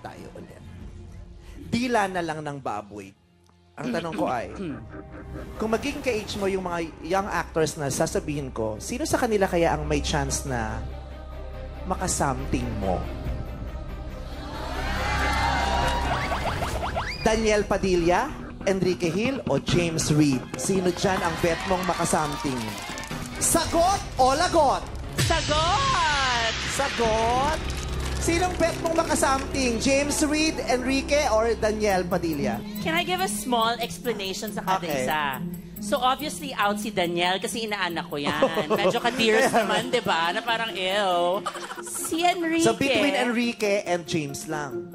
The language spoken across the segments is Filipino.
tayo ulit. Dila na lang ng baboy. Ang tanong ko ay, kung magiging ka-age mo yung mga young actors na sasabihin ko, sino sa kanila kaya ang may chance na makasamting mo? Daniel Padilla, Enrique Hill, o James Reid? Sino dyan ang bet mong makasamting? Sagot o lagot? Sagot! Sagot? Sinong bet mong makasamting? James Reid, Enrique, or Daniel Padilla? Can I give a small explanation sa kada isa? So obviously out si Daniel kasi inaanak ko yan. Medyo ka-dears naman, di ba? Na parang ew. Si Enrique. So between Enrique and James lang.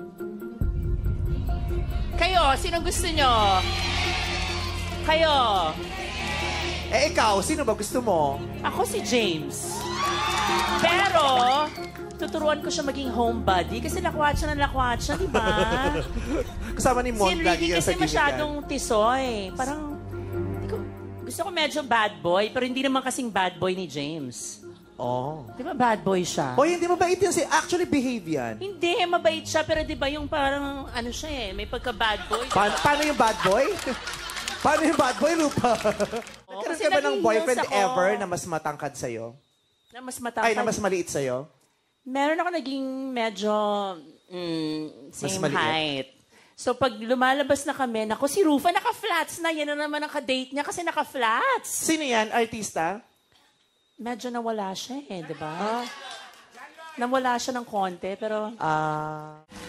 Kayo, sino gusto nyo? Kayo. Eh ikaw, sino ba gusto mo? Ako si James. Pero, tuturuan ko siya maging homebody kasi lakwat siya na lakwat siya, di ba? Kasama ni Mon. Si Enrique kasi masyadong tisoy. Parang, gusto ko medyo bad boy, pero hindi naman kasing bad boy ni James. Oh. Di ba bad boy siya? Hoy, hindi mabait yan. Actually, behave yan. Hindi, mabait siya, pero di ba yung parang, ano siya may pagka-bad boy. Paano yung bad boy? Paano yung bad boy, Ruffa? Nagkaroon ka ba ng boyfriend ever na mas matangkad sa'yo? Na mas matangkad? Ay, na mas maliit sa'yo? Meron ako naging medyo same height. So pag lumalabas na kami, naku, si Ruffa naka-flats na. Yan na naman ang ka-date niya kasi naka-flats. Sino yan? Artista? Medyo nawala siya di ba? Nawala siya ng konti, pero...